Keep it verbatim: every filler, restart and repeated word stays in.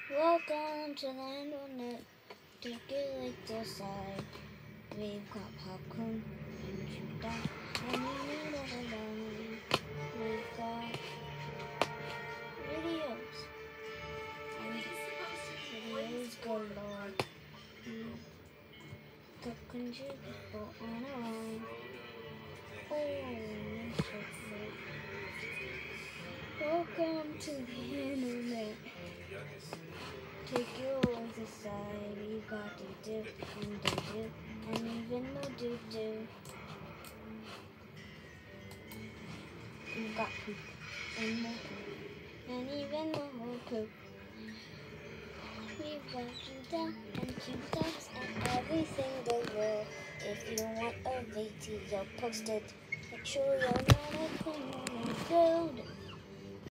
Welcome to the internet. Take it like the side. We've got popcorn and juice and we need all alone. We've got videos and videos galore. Talking to people on our own. Oh, so good. Welcome to the internet. Take your voice aside. You got to dip and do dip and even more do do. You got poop and more poop and even more poop. We've got you down and cute dogs and everything galore. If you want a video posted, make sure you're not a criminal.